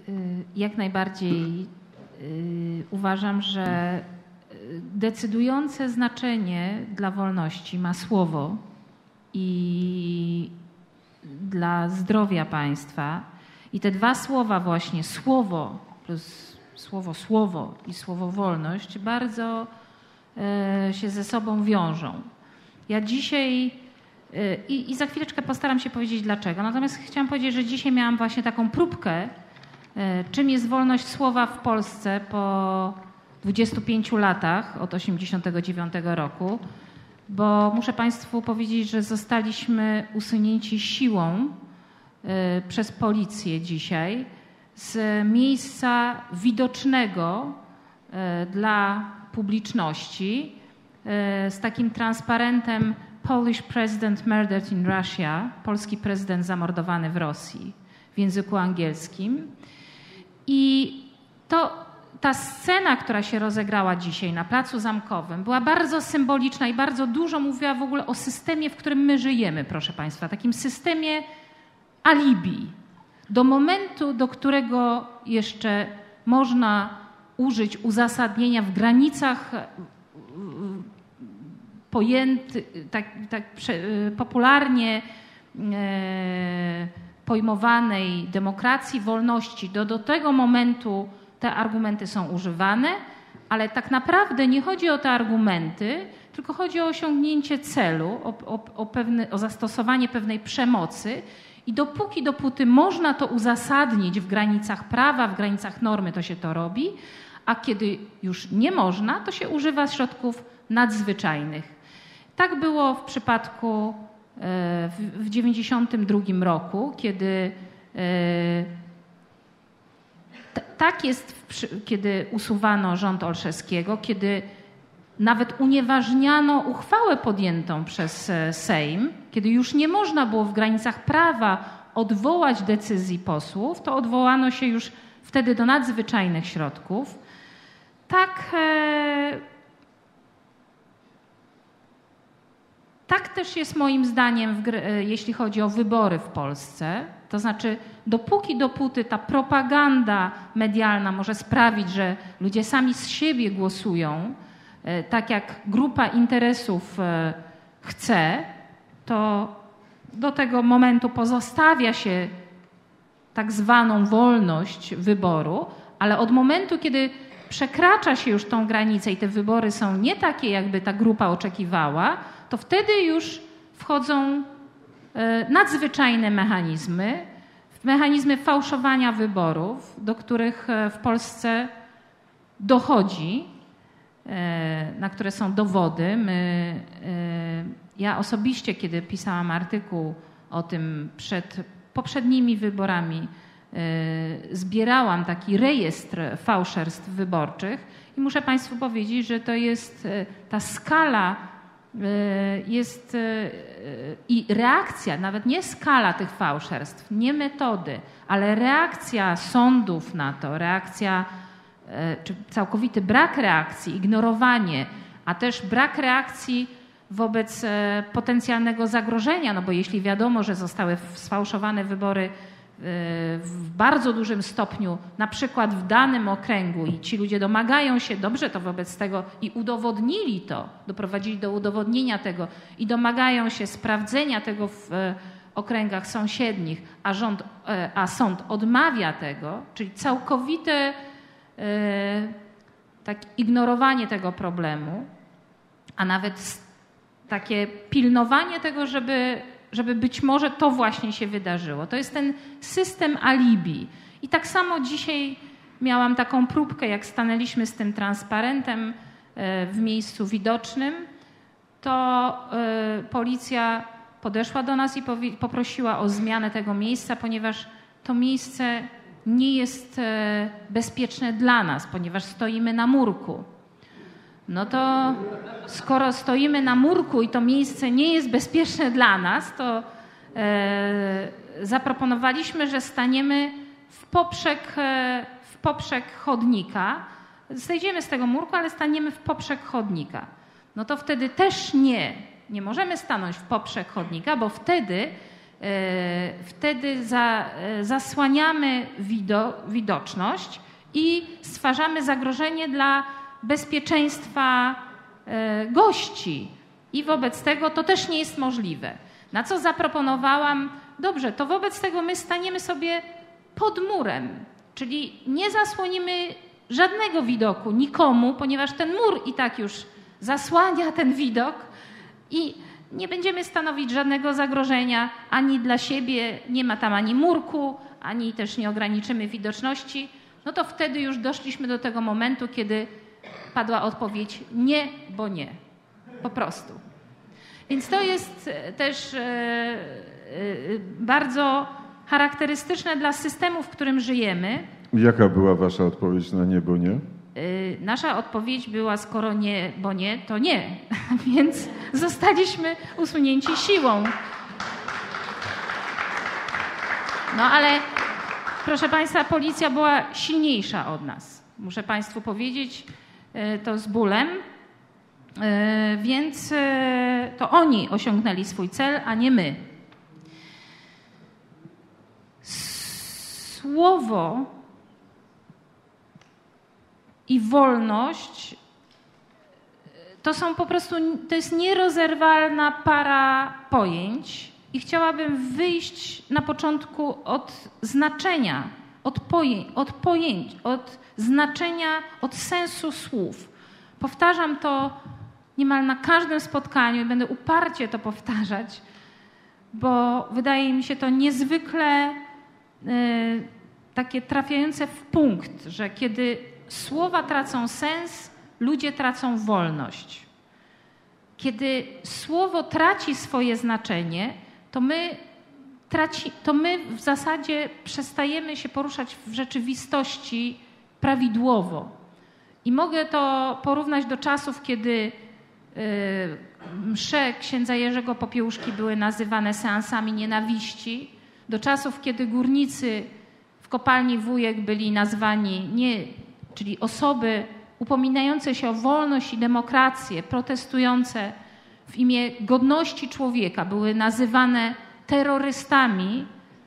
Jak najbardziej uważam, że decydujące znaczenie dla wolności ma słowo i dla zdrowia państwa. I te dwa słowa właśnie, słowo plus słowo i słowo wolność bardzo się ze sobą wiążą. Ja dzisiaj i za chwileczkę postaram się powiedzieć dlaczego. Natomiast chciałam powiedzieć, że dzisiaj miałam właśnie taką próbkę, czym jest wolność słowa w Polsce po 25 latach od 1989 roku, bo muszę Państwu powiedzieć, że zostaliśmy usunięci siłą przez policję dzisiaj z miejsca widocznego dla publiczności z takim transparentem Polish President Murdered in Russia, polski prezydent zamordowany w Rosji w języku angielskim. I ta scena, która się rozegrała dzisiaj na Placu Zamkowym, była bardzo symboliczna i bardzo dużo mówiła w ogóle o systemie, w którym my żyjemy, proszę Państwa, takim systemie alibi. Do momentu, do którego jeszcze można użyć uzasadnienia w granicach popularnie pojmowanej demokracji, wolności, do tego momentu te argumenty są używane, ale tak naprawdę nie chodzi o te argumenty, tylko chodzi o osiągnięcie celu, o zastosowanie pewnej przemocy i dopóty można to uzasadnić w granicach prawa, w granicach normy, to się to robi, a kiedy już nie można, to się używa środków nadzwyczajnych. Tak było w przypadku w 1992 roku, kiedy tak jest, kiedy usuwano rząd Olszewskiego, kiedy nawet unieważniano uchwałę podjętą przez Sejm, kiedy już nie można było w granicach prawa odwołać decyzji posłów, to odwołano się już wtedy do nadzwyczajnych środków. Tak też jest moim zdaniem, jeśli chodzi o wybory w Polsce. To znaczy, dopóty ta propaganda medialna może sprawić, że ludzie sami z siebie głosują, tak jak grupa interesów chce, to do tego momentu pozostawia się tak zwaną wolność wyboru, ale od momentu, kiedy przekracza się już tą granicę i te wybory są nie takie, jakby ta grupa oczekiwała, to wtedy już wchodzą nadzwyczajne mechanizmy fałszowania wyborów, do których w Polsce dochodzi, na które są dowody. Ja osobiście, kiedy pisałam artykuł o tym przed poprzednimi wyborami, zbierałam taki rejestr fałszerstw wyborczych i muszę Państwu powiedzieć, że to jest ta skala jest i reakcja, nawet nie skala tych fałszerstw, nie metody, ale reakcja sądów na to, reakcja, czy całkowity brak reakcji, ignorowanie, a też brak reakcji wobec potencjalnego zagrożenia, no bo jeśli wiadomo, że zostały sfałszowane wybory w bardzo dużym stopniu, na przykład w danym okręgu i ci ludzie domagają się, dobrze, to wobec tego i udowodnili to, doprowadzili do udowodnienia tego i domagają się sprawdzenia tego w okręgach sąsiednich, a sąd odmawia tego, czyli całkowite tak ignorowanie tego problemu, a nawet takie pilnowanie tego, żeby być może to właśnie się wydarzyło. To jest ten system alibi. I tak samo dzisiaj miałam taką próbkę, jak stanęliśmy z tym transparentem w miejscu widocznym, to policja podeszła do nas i poprosiła o zmianę tego miejsca, ponieważ to miejsce nie jest bezpieczne dla nas, ponieważ stoimy na murku. No to skoro stoimy na murku i to miejsce nie jest bezpieczne dla nas, to zaproponowaliśmy, że staniemy w poprzek chodnika. Zejdziemy z tego murku, ale staniemy w poprzek chodnika. No to wtedy też nie możemy stanąć w poprzek chodnika, bo wtedy Wtedy zasłaniamy widoczność i stwarzamy zagrożenie dla bezpieczeństwa gości. I wobec tego to też nie jest możliwe. Na co zaproponowałam, dobrze, to wobec tego my staniemy sobie pod murem, czyli nie zasłonimy żadnego widoku nikomu, ponieważ ten mur i tak już zasłania ten widok i nie będziemy stanowić żadnego zagrożenia ani dla siebie, nie ma tam ani murku, ani też nie ograniczymy widoczności. No to wtedy już doszliśmy do tego momentu, kiedy padła odpowiedź nie, bo nie. Po prostu. Więc to jest też bardzo charakterystyczne dla systemu, w którym żyjemy. Jaka była wasza odpowiedź na nie, bo nie? Nasza odpowiedź była, skoro nie, bo nie, to nie. Więc zostaliśmy usunięci siłą. No ale proszę Państwa, policja była silniejsza od nas. Muszę Państwu powiedzieć to z bólem. Więc to oni osiągnęli swój cel, a nie my. Słowo i wolność to są po prostu, to jest nierozerwalna para pojęć i chciałabym wyjść na początku od znaczenia, od pojęć, od znaczenia, od sensu słów. Powtarzam to niemal na każdym spotkaniu i będę uparcie to powtarzać, bo wydaje mi się to niezwykle takie trafiające w punkt, że kiedy słowa tracą sens, ludzie tracą wolność. Kiedy słowo traci swoje znaczenie, to my w zasadzie przestajemy się poruszać w rzeczywistości prawidłowo. I mogę to porównać do czasów, kiedy msze księdza Jerzego Popiełuszki były nazywane seansami nienawiści, do czasów, kiedy górnicy w kopalni Wujek byli nazwani, czyli osoby upominające się o wolność i demokrację, protestujące w imię godności człowieka, były nazywane terrorystami,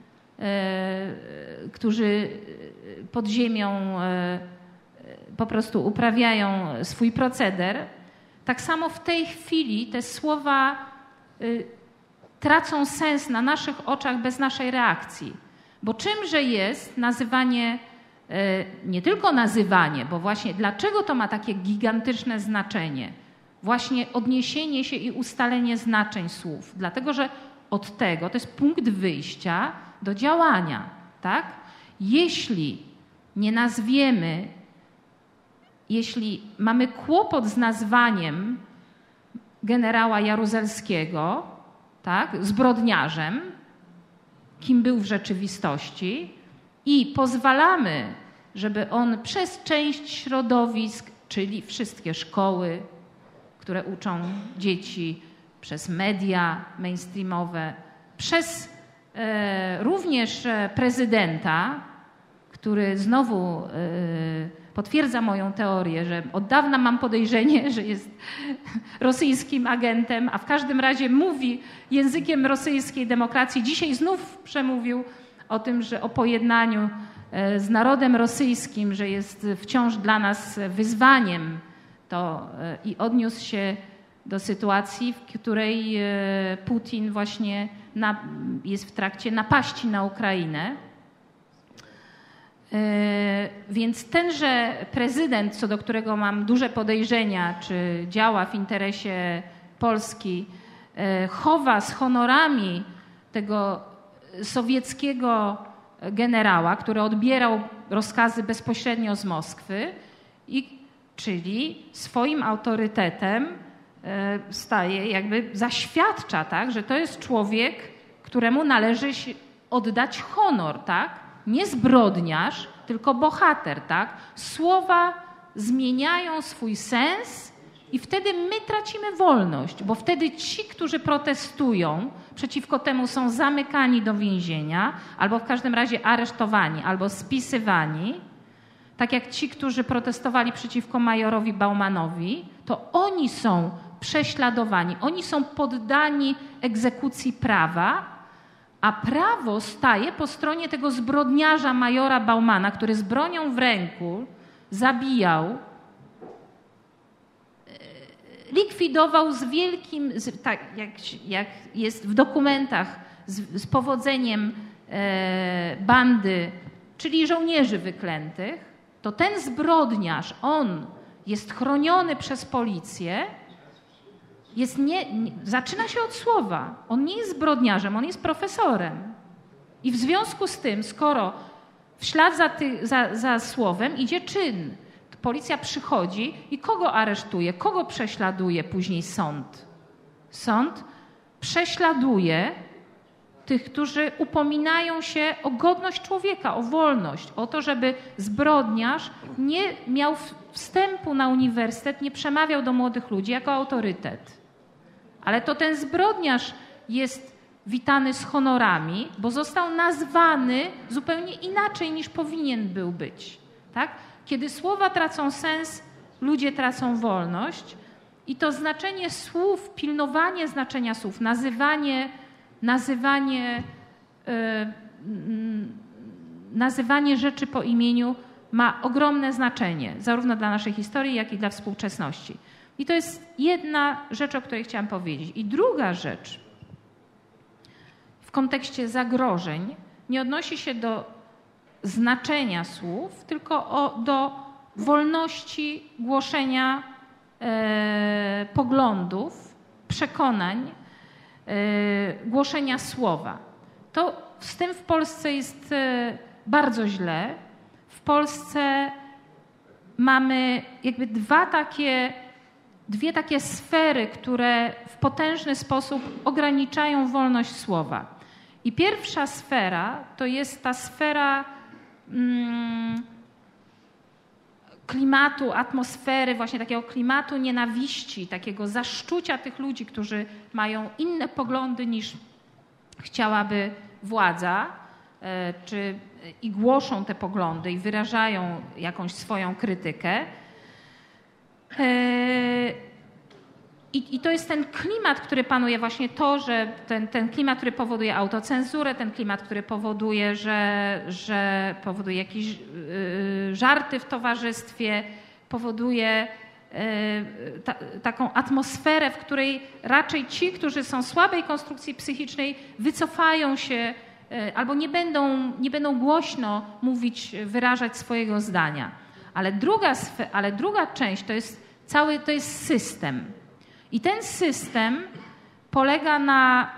którzy pod ziemią po prostu uprawiają swój proceder. Tak samo w tej chwili te słowa tracą sens na naszych oczach bez naszej reakcji. Bo czymże jest nazywanie, nie tylko nazywanie, bo właśnie dlaczego to ma takie gigantyczne znaczenie? Właśnie odniesienie się i ustalenie znaczeń słów. Dlatego, że od tego to jest punkt wyjścia do działania. Tak? Jeśli nie nazwiemy, jeśli mamy kłopot z nazwaniem generała Jaruzelskiego, tak, zbrodniarzem, kim był w rzeczywistości, i pozwalamy, żeby on przez część środowisk, czyli wszystkie szkoły, które uczą dzieci, przez media mainstreamowe, przez również prezydenta, który znowu potwierdza moją teorię, że od dawna mam podejrzenie, że jest rosyjskim agentem, a w każdym razie mówi językiem rosyjskiej demokracji. Dzisiaj znów przemówił o tym, że o pojednaniu z narodem rosyjskim, że jest wciąż dla nas wyzwaniem, to i odniósł się do sytuacji, w której Putin właśnie jest w trakcie napaści na Ukrainę. Więc tenże prezydent, co do którego mam duże podejrzenia, czy działa w interesie Polski, chowa z honorami tego sowieckiego generała, który odbierał rozkazy bezpośrednio z Moskwy, czyli swoim autorytetem staje, jakby zaświadcza, tak, że to jest człowiek, któremu należy się oddać honor, tak? Nie zbrodniarz, tylko bohater, tak? Słowa zmieniają swój sens i wtedy my tracimy wolność, bo wtedy ci, którzy protestują przeciwko temu, są zamykani do więzienia, albo w każdym razie aresztowani, albo spisywani. Tak jak ci, którzy protestowali przeciwko majorowi Baumanowi, to oni są prześladowani, oni są poddani egzekucji prawa, a prawo staje po stronie tego zbrodniarza majora Baumana, który z bronią w ręku zabijał, likwidował z wielkim, tak jak jest w dokumentach, z powodzeniem bandy, czyli żołnierzy wyklętych, to ten zbrodniarz, on jest chroniony przez policję, zaczyna się od słowa. On nie jest zbrodniarzem, on jest profesorem. I w związku z tym, skoro w ślad za słowem idzie czyn, to policja przychodzi i kogo aresztuje, kogo prześladuje później sąd? Sąd prześladuje tych, którzy upominają się o godność człowieka, o wolność, o to, żeby zbrodniarz nie miał wstępu na uniwersytet, nie przemawiał do młodych ludzi jako autorytet. Ale to ten zbrodniarz jest witany z honorami, bo został nazwany zupełnie inaczej niż powinien był być. Tak? Kiedy słowa tracą sens, ludzie tracą wolność i to znaczenie słów, pilnowanie znaczenia słów, nazywanie rzeczy po imieniu ma ogromne znaczenie, zarówno dla naszej historii, jak i dla współczesności. I to jest jedna rzecz, o której chciałam powiedzieć. I druga rzecz w kontekście zagrożeń nie odnosi się do znaczenia słów, tylko do wolności głoszenia poglądów, przekonań, głoszenia słowa. Z tym w Polsce jest bardzo źle. W Polsce mamy jakby dwie takie sfery, które w potężny sposób ograniczają wolność słowa. I pierwsza sfera to jest ta sfera klimatu, atmosfery, właśnie takiego klimatu nienawiści, takiego zaszczucia tych ludzi, którzy mają inne poglądy niż chciałaby władza, i głoszą te poglądy i wyrażają jakąś swoją krytykę. I to jest ten klimat, który panuje, właśnie to, że ten klimat, który powoduje autocenzurę, ten klimat, który powoduje, że powoduje jakieś żarty w towarzystwie, powoduje taką atmosferę, w której raczej ci, którzy są słabej konstrukcji psychicznej, wycofają się albo nie będą głośno mówić, wyrażać swojego zdania. Ale druga część to jest system. I ten system polega na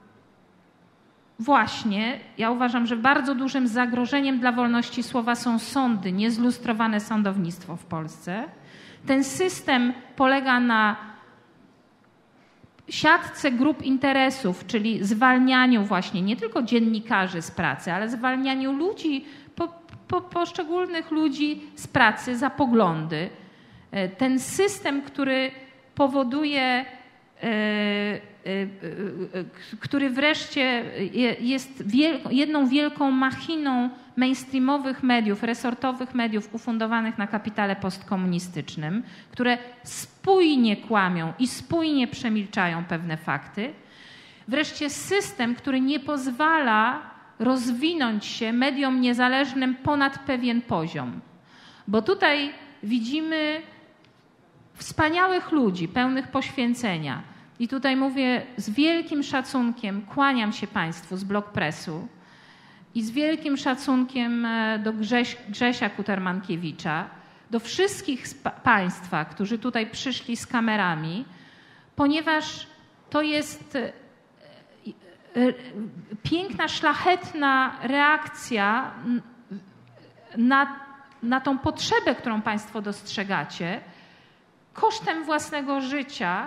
właśnie, ja uważam, że bardzo dużym zagrożeniem dla wolności słowa są sądy, niezlustrowane sądownictwo w Polsce. Ten system polega na siatce grup interesów, czyli zwalnianiu właśnie nie tylko dziennikarzy z pracy, ale zwalnianiu ludzi, poszczególnych ludzi z pracy za poglądy. Ten system, który powoduje, który wreszcie jest jedną wielką machiną mainstreamowych mediów, resortowych mediów ufundowanych na kapitale postkomunistycznym, które spójnie kłamią i spójnie przemilczają pewne fakty. Wreszcie system, który nie pozwala rozwinąć się mediom niezależnym ponad pewien poziom. Bo tutaj widzimy wspaniałych ludzi, pełnych poświęcenia. I tutaj mówię z wielkim szacunkiem, kłaniam się Państwu z Blok Pressu i z wielkim szacunkiem do Grzesia Kutermankiewicza, do wszystkich Państwa, którzy tutaj przyszli z kamerami, ponieważ to jest piękna, szlachetna reakcja na tą potrzebę, którą Państwo dostrzegacie, kosztem własnego życia,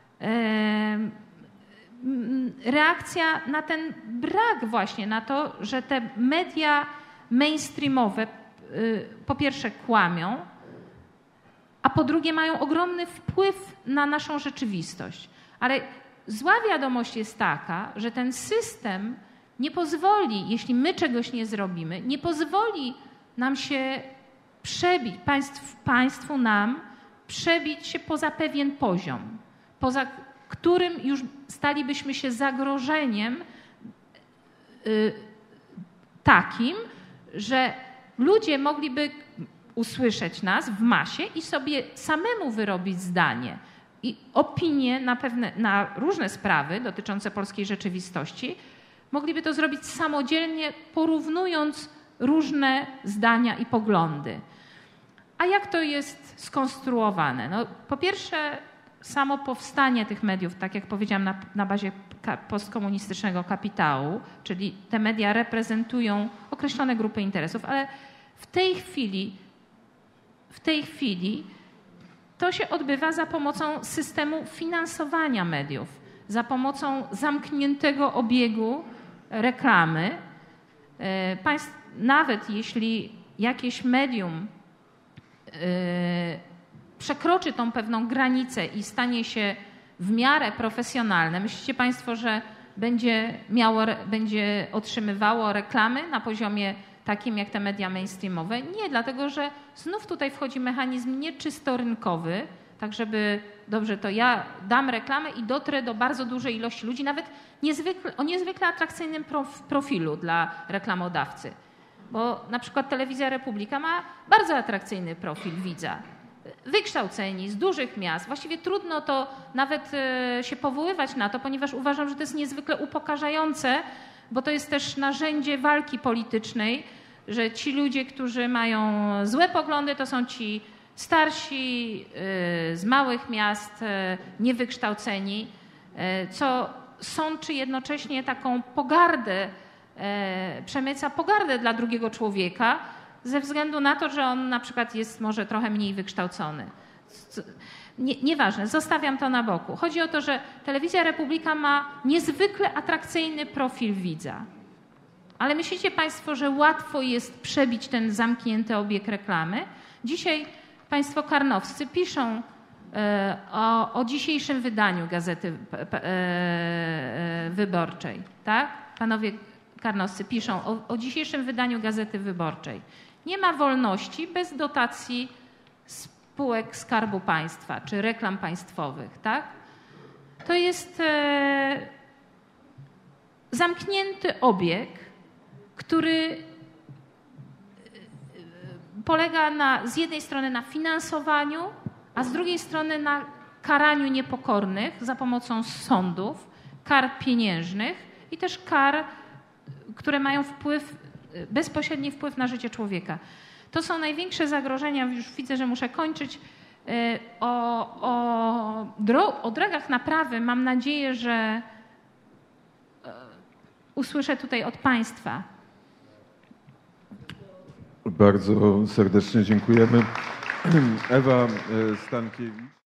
reakcja na ten brak właśnie, na to, że te media mainstreamowe po pierwsze kłamią, a po drugie mają ogromny wpływ na naszą rzeczywistość. Ale zła wiadomość jest taka, że ten system nie pozwoli, jeśli my czegoś nie zrobimy, nie pozwoli nam się przebić, państwu nam przebić się poza pewien poziom, poza którym już stalibyśmy się zagrożeniem takim, że ludzie mogliby usłyszeć nas w masie i sobie samemu wyrobić zdanie i opinie na różne sprawy dotyczące polskiej rzeczywistości. Mogliby to zrobić samodzielnie, porównując różne zdania i poglądy. A jak to jest skonstruowane? No, po pierwsze, samo powstanie tych mediów, tak jak powiedziałam, na bazie postkomunistycznego kapitału, czyli te media reprezentują określone grupy interesów, ale w tej chwili to się odbywa za pomocą systemu finansowania mediów, za pomocą zamkniętego obiegu reklamy. Nawet jeśli jakieś medium przekroczy tą pewną granicę i stanie się w miarę profesjonalne, myślicie Państwo, że będzie otrzymywało reklamy na poziomie takim jak te media mainstreamowe? Nie, dlatego że znów tutaj wchodzi mechanizm nieczysto rynkowy, tak żeby, dobrze, to ja dam reklamę i dotrę do bardzo dużej ilości ludzi, nawet o niezwykle atrakcyjnym profilu dla reklamodawcy. Bo na przykład Telewizja Republika ma bardzo atrakcyjny profil widza. Wykształceni, z dużych miast. Właściwie trudno to nawet się powoływać na to, ponieważ uważam, że to jest niezwykle upokarzające, bo to jest też narzędzie walki politycznej, że ci ludzie, którzy mają złe poglądy, to są ci starsi, z małych miast, niewykształceni, co sączy jednocześnie taką pogardę, przemyca pogardę dla drugiego człowieka ze względu na to, że on na przykład jest może trochę mniej wykształcony. Nieważne, zostawiam to na boku. Chodzi o to, że Telewizja Republika ma niezwykle atrakcyjny profil widza. Ale myślicie Państwo, że łatwo jest przebić ten zamknięty obieg reklamy? Dzisiaj Państwo karnowscy piszą o dzisiejszym wydaniu Gazety Wyborczej. Tak? Panowie karnowscy piszą o dzisiejszym wydaniu Gazety Wyborczej. Nie ma wolności bez dotacji spółek Skarbu Państwa czy reklam państwowych. Tak? To jest zamknięty obieg, który polega z jednej strony na finansowaniu, a z drugiej strony na karaniu niepokornych za pomocą sądów, kar pieniężnych i też kar, które mają bezpośredni wpływ na życie człowieka. To są największe zagrożenia, już widzę, że muszę kończyć. O drogach naprawy mam nadzieję, że usłyszę tutaj od Państwa. Bardzo serdecznie dziękujemy. Ewa Stankiewicz.